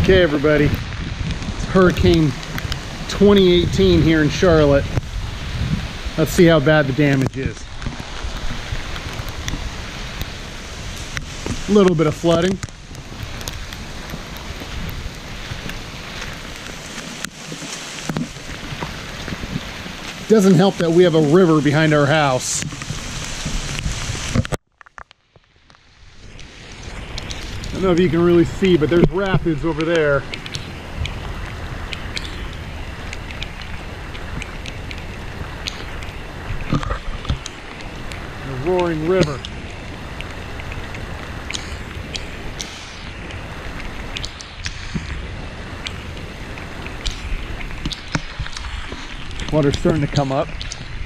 Okay, everybody, it's Hurricane 2018 here in Charlotte. Let's see how bad the damage is. A little bit of flooding. Doesn't help that we have a river behind our house. I don't know if you can really see, but there's rapids over there. A roaring river. Water's starting to come up.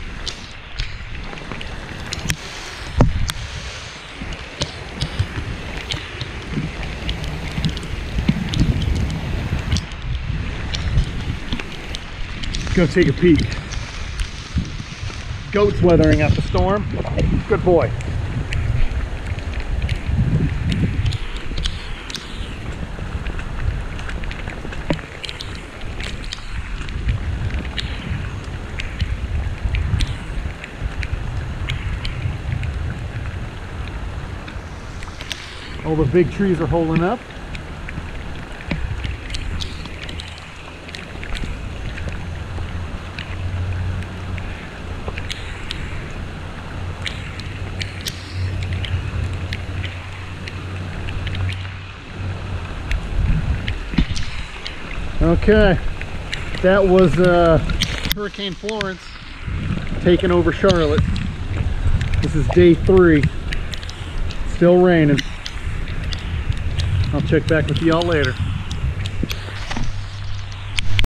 Go take a peek. Goat's weathering out the storm. Good boy. All the big trees are holding up. Okay, that was Hurricane Florence taking over Charlotte. This is day 3. Still raining. I'll check back with y'all later.